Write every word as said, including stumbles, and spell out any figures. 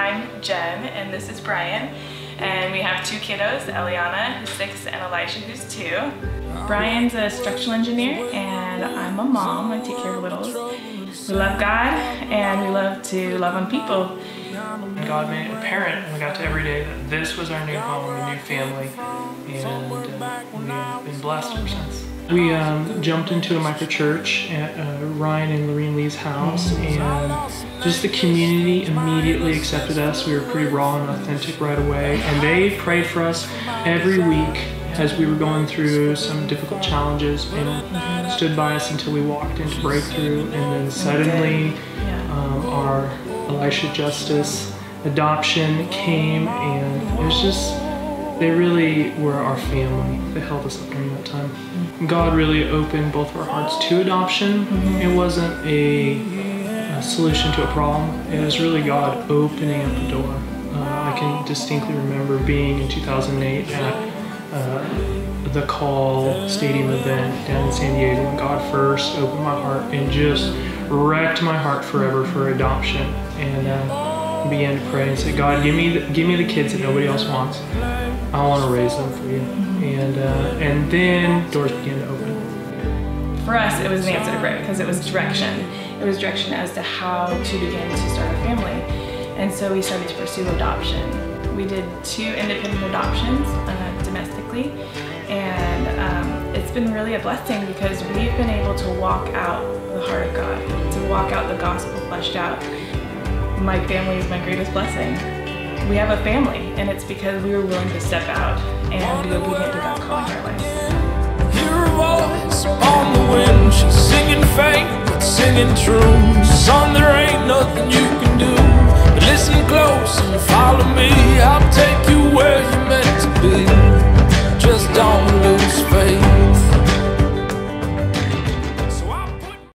I'm Jen, and this is Brian. And we have two kiddos, Eliana, who's six, and Elisha, who's two. Brian's a structural engineer, and I'm a mom. I take care of littles. We love God, and we love to love on people. God made it apparent when we got to every day that this was our new home, a new family, and uh, we've been blessed ever since. We um, jumped into a microchurch at uh, Ryan and Lorene Lee's house, and just the community immediately accepted us. We were pretty raw and authentic right away, and they prayed for us every week as we were going through some difficult challenges, and stood by us until we walked into breakthrough. And then suddenly um, our Elisha Justice adoption came, and it was just, they really were our family. They held us up during that time. God really opened both of our hearts to adoption. Mm-hmm. It wasn't a, a solution to a problem. It was really God opening up the door. Uh, I can distinctly remember being in two thousand eight at uh, the Call Stadium event down in San Diego when God first opened my heart and just wrecked my heart forever for adoption. And uh, began to pray and say, God, give me the, give me the kids that nobody else wants. I want to raise them for you. And uh, and then doors began to open. For us, it was an answer to prayer because it was direction. It was direction as to how to begin to start a family. And so we started to pursue adoption. We did two independent adoptions uh, domestically, and um, it's been really a blessing because we've been able to walk out the heart of God, to walk out the gospel fleshed out. My family is my greatest blessing. We have a family, and it's because we were willing to step out and be obedient to God's calling in our lives. Hear her voice on the wind, she's singing faith, but singing true.